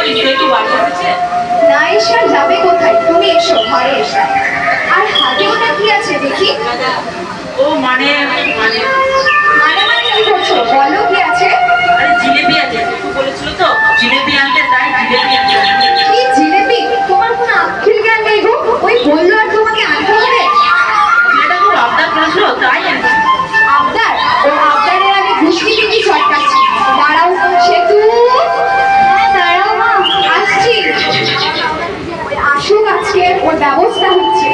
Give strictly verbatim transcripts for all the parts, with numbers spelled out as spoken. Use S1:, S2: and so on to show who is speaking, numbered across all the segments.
S1: না এসে যাবে কোথায়? তুমি এসো, ঘরে এসো। আর হাতে ওটা কি আছে দেখি?
S2: ও মানে মানে
S1: মানে মানে কি করছো? বলো কি আছে?
S2: আরে জিলেবি আছে, একটু বলেছিল তো জিলেবি আনতে, তাই জিলেবি আনতে।
S1: কি জিলেবি? তোমার কোনো আক্কেল জ্ঞান নেই গো। ওই বললো আর তোমাকে আনতে হবে?
S2: এটা খুব আবদার করেছিল, তাই আনছি।
S1: আবদার? ও আবদারের আগে ঘুষি দিতে চটকাচ্ছি। দাঁড়াও সেতু, দাঁড়াও মা, আসছি। আসুক, আজকে ওর ব্যবস্থা হচ্ছে।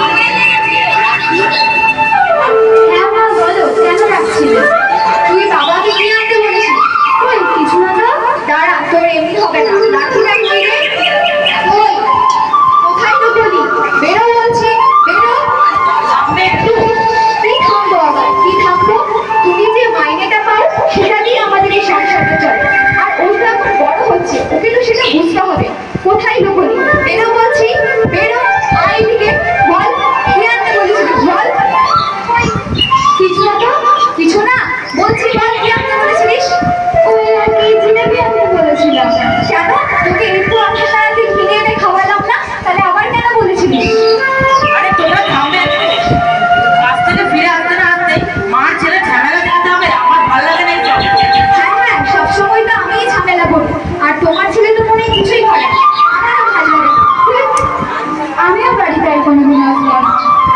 S1: হ্যাঁ মা বলো, কেন রাখছিলে? তুই বাবাকে কি আনতে বলেছিস? ওই কিছু না তো। দাঁড়া, তোর এমনি হবে না। লাঠি রাখ বাইরে। ওই কোথায় তো বলি? বেরো বলছি, বেরো।
S2: সামনে একটু।
S1: কি থামবো আবার? কি থামবো? তুমি যে মাইনেটা পাও সেটা দিয়ে আমাদের এই সংসারটা চলে। আর ওই তো এখন বড় হচ্ছে, ওকে তো সেটা বুঝতে হবে। কোথায় তো বলি? বেরো বলছি, বেরো। আয় এদিকে, বল কি আনতে বলেছিস? বল। কিছু না তো, কিছু না বলছি, বল কি আনতে বলেছিলিস? ও কি জিলেবি আনতে বলেছিলাম। কেন তোকে একটু আগে সারাদিন কিনে এনে খাওয়ালাম না? তাহলে আবার কেন বলেছিলিস?
S2: আরে তোমরা থামবে একটু। কাজ থেকে ফিরে আসতে না আসতে মার ছেলে ঝামেলা করতে হবে, আমার ভালো লাগে না এইসব।
S1: হ্যাঁ হ্যাঁ, সবসময় তো আমিই ঝামেলা করি। আর তোমার ছেলে তো মনে হয় কিছুই করে না। আমারও ভালো লাগে না। আমিও বাড়িতে আর কোনোদিন আসবো না।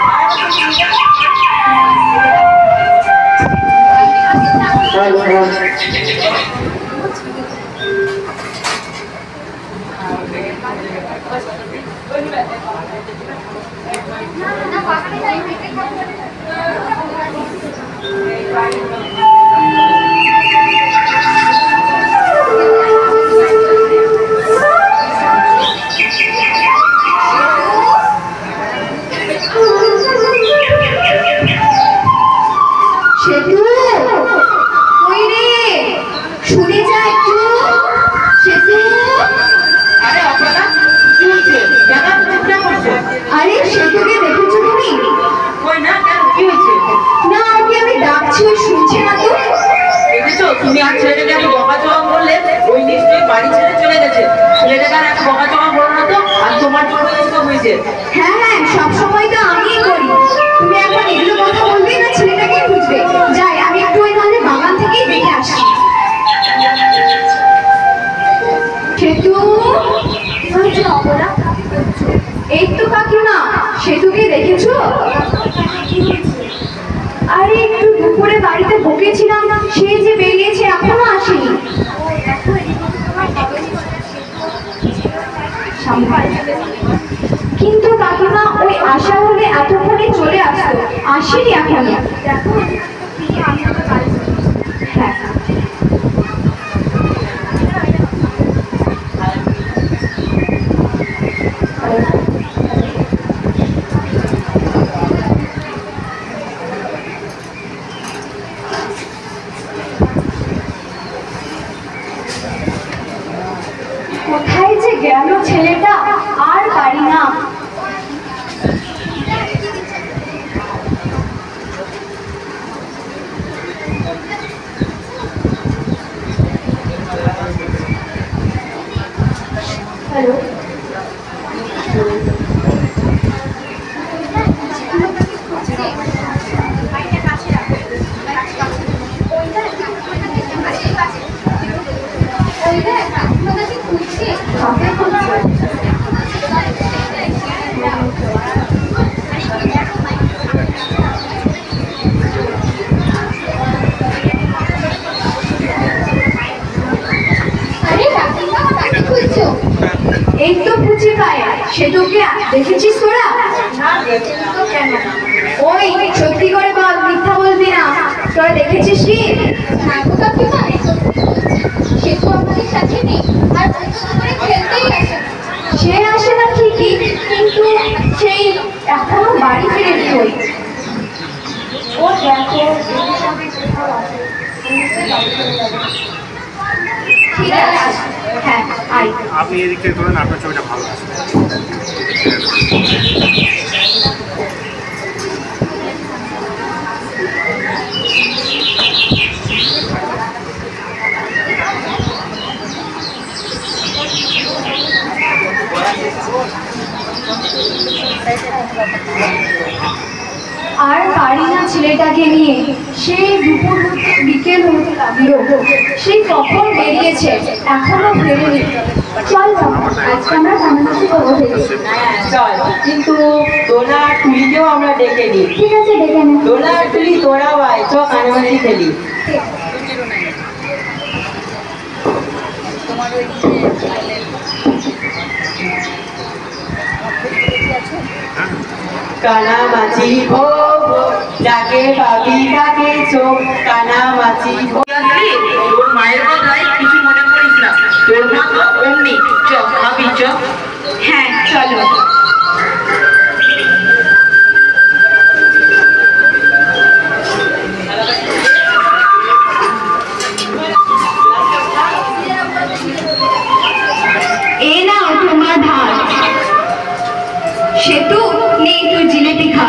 S1: সেতু, ওই রে, শুনে যা একটু। সেতু,
S2: আরে অপরাধ কি হয়েছে? কেন চিন্তা করছো?
S1: আরে সেতুকে দেখেছো তুমি?
S2: কই না, কেন কি হয়েছে?
S1: না, ওকে আমি ডাকছি, ওই শুনছে না তো।
S2: দেখেছো তুমি আর ছেলেটাকে আমি বকাচকা করলে ওই নিশ্চয়ই বাড়ি ছেড়ে চলে গেছে। ছেলেটাকে আর এত বকাচকা করো না তো, আর তোমার জন্য এসব হয়েছে।
S1: হ্যাঁ হ্যাঁ, সবসময় তো আমিই করি। তুমি এখন এগুলো কথা বলবেই না, ছেলেটাকে বুঝবে। যাই, আমি একটু ওই তাহলে বাগান থেকেই দেখে আসি। সেতু, কি হয়েছে অবলা? এই তো কাকিমা, সেতুকে দেখেছো? আরে একটু দুপুরে বাড়িতে বকেছিলাম, সে যে বেরিয়েছে, এখনো আসেনি। কিন্তু কাকিমা, ওই আশা হলে এতক্ষণে চলে আসতো, আসেনি এখনো। হ্যাঁ, কোথায় যে গেল ছেলেটা, আর পারি না। হ্যালো, এই তো বুঝি পায়। সেতুকে দেখেছিস তোরা? ওই সত্যি করে বল, মিথ্যা বলবি না। তোরা দেখেছিস কি?
S3: সেতু আমাদের সাথে নেই, আর খেলতেই আসে।
S1: সে আসে না ঠিকই, কিন্তু সেই এখনো বাড়ি ফিরেনি। ওই ও দেখো, ঠিক আছে, হ্যাঁ আই।
S4: আপনি এদিক থেকে ধরেন, আপনার ছবিটা ভালো আসবে।
S1: আর পারি না ছেলেটাকে নিয়ে, সেই দুপুর হতে বিকেল হতে লাগলো, সেই কখন বেরিয়েছে এখনো ফেরেনি। চল না, আজকে আমরা কানামাছি করবো ভেবেছি।
S2: হ্যাঁ চল, কিন্তু দোলা আর তুলিকেও আমরা ডেকে নিই।
S1: ঠিক আছে, ডেকে নে।
S2: দোলা আর তুলি তোরাও আয়, চ কানামাছি খেলি। কানামাছি ভো ভো, ডাকে পাবি কাকে চোখ, কানামাছি ভো। তোর মায়ের কথায় কিছু মনে করিস না, তোর মা তো অমনি। চ ভাবি চ।
S1: হ্যাঁ চলো। এ নাও তোমার ভাত। সেতু নেই, তুই জিলেপি খা।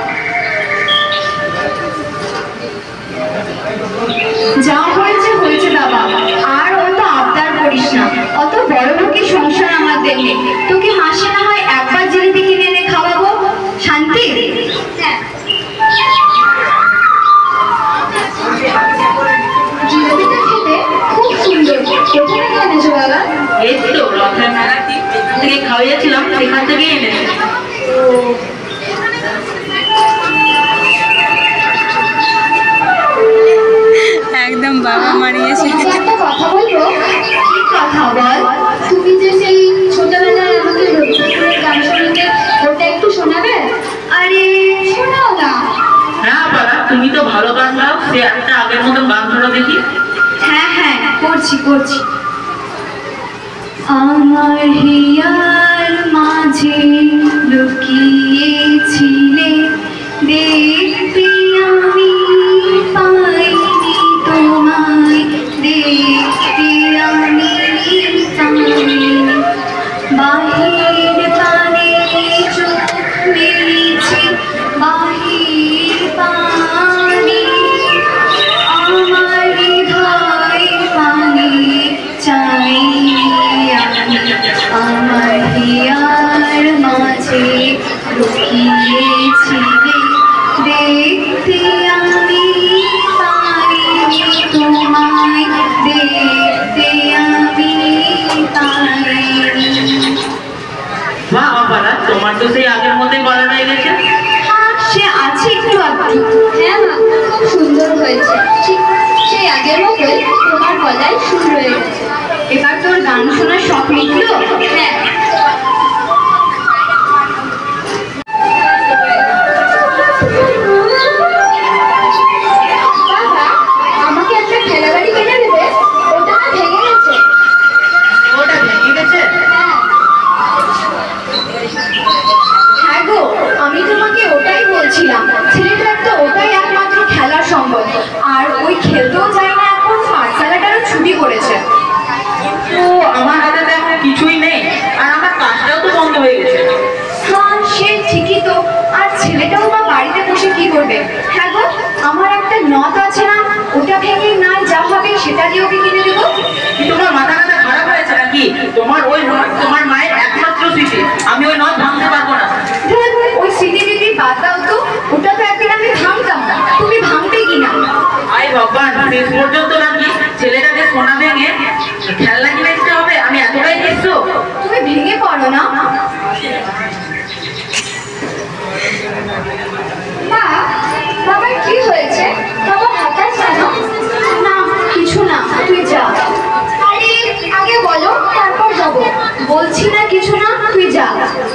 S1: যা হয়েছে হয়েছে বাবা, আর অত আবদার করিস না। অত বড় লোকের সংসার আমাদের নেই। তোকে মাসে না হয় একবার জিলিপি কিনে এনে খাওয়াবো, শান্তি? হ্যাঁ, জিলিপিটা খেতে খুব সুন্দর। কোথায় থেকে এনেছো বাবা?
S2: এই তো রথের মেলা থেকে খাওয়াইয়াছিলাম, সেখান থেকেই এনেছি।
S5: একদম বাবা মারিয়েছে।
S1: তোমাকে একটা কথা বলবো। কি কথা বল? তুমি যে সেই ছোটবেলায় আমাকে রবীন্দ্রনাথের গান শোনাতে, ওটা একটু শোনাবে? আরে শোনাও না।
S2: হ্যাঁ বাবা, তুমি তো ভালো গান গাও, সে একটা আগের মতো গান শোনা দেখি।
S1: হ্যাঁ হ্যাঁ, করছি করছি। আমার হিয়ার মাঝে লুকিয়েছিলে, দেখতে আমি পাইনি তোমায়, দেখতে আমি পাইনি। বাহির পানে চোখ মেলেছি, বাহির পানে আমার হৃদয় পানে চাই আমি। আমার হিয়ার মাঝে লুকিয়েছিলে, দেখতে আমি পাইনি তোমায়, দেখতে আমি পাইনি।
S2: বাহ বাবা, তোমার তো সেই আগের মতোই গলা হয়ে গেছে।
S1: সে আছে একটু আধটু। হ্যাঁ মা, খুব সুন্দর হয়েছে। ঠিক সেই আগের মতোই তোমার গলায় সুর রয়ে গেছে। এবার তোর গান শোনার শখ মিটলো? হ্যাঁ। বাবা, আমাকে একটা ঠেলা গাড়ি কিনে দেবে? ওটা না ভেঙে গেছে।
S2: ওটা ভেঙে গেছে?
S1: হ্যাঁ গো, আমি তোমাকে ওটাই বলছিলাম। ছেলেটার তো ওটাই একমাত্র খেলার সম্বল, আর ওই খেলতেও যায় না এখন, পাঠশালাটারও ছুটি করেছে।
S2: তো আমার হাতে তো এখন কিছুই নেই, আর আমার কাজটাও তো বন্ধ হয়ে গেছে।
S1: হ্যাঁ সে ঠিকই তো, আর ছেলেটাও বা বাড়িতে বসে কি করবে? হ্যাঁ গো, আমার একটা নথ আছে না, ওটা ভেঙে নাই যা হবে সেটা দিয়ে ওকে কিনে দেবো।
S2: তোমার মাথা কাটা খারাপ হয়েছে নাকি? তোমার ওই নথ তোমার মায়ের একমাত্র স্মৃতি, আমি ওই নথ ভাঙতে পারবো না।
S1: ধুর, ওই স্মৃতি দিদি বাদ দাও তো, ওটা তো একদিন আমি ভাঙতাম না, তুমি ভাঙবে কিনা?
S2: আই ভগবান, শেষ পর্যন্ত নাকি ছেলেটাকে সোনা ভেঙে খেলনা কিনে দিতে হবে? আমি এতটাই কিছু।
S1: তুমি ভেঙে পড়ো না। মা, বাবার কি হয়েছে? বাবা হঠাৎ কেন? না কিছু না, তুই যা। আরে আগে বলো, তারপর যাবো। বলছি না কিছু না, তুই যা।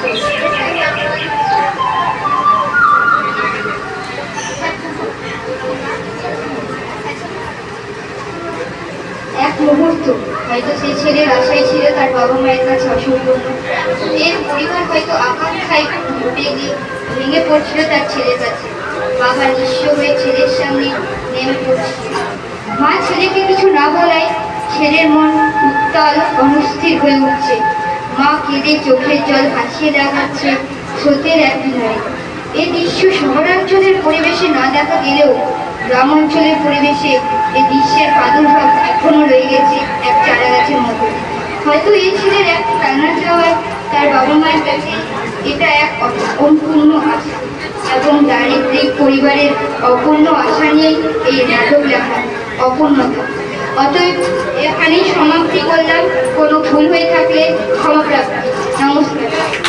S3: এক মুহূর্ত হয়তো সেই ছেলের আশায় ছিল তার বাবা মায়ের কাছে অসম্পূর্ণ। এর পরিবার হয়তো আকাঙ্ক্ষায় ঘটে গিয়ে ভেঙে পড়ছিল তার ছেলের কাছে। বাবা নিঃস্ব হয়ে ছেলের সামনে নেমে পড়ছিল। মা ছেলেকে কিছু না বলায় ছেলের মন উত্তাল অনস্থির হয়ে উঠছে। মা কেঁদে চোখের জল ভাসিয়ে দেখাচ্ছে স্রোতের এক কিনারে। এই দৃশ্য শহরাঞ্চলের পরিবেশে না দেখা গেলেও গ্রাম অঞ্চলের পরিবেশে এই দৃশ্যের প্রাদুর্ভাব এখনো রয়ে গেছে এক চারা গাছের মতো। হয়তো এই ছেলের এক কান্না চাওয়ায় তার বাবা মায়ের কাছে এটা এক অপূর্ণ আশা এবং দারিদ্রিক পরিবারের অপূর্ণ আশা নিয়ে এই নাটক লেখা অপূর্ণতা। অতএব এখানেই সমাপ্তি করলাম, কোনো ভুল হয়ে থাকলে ক্ষমা প্রাপ্তি। নমস্কার।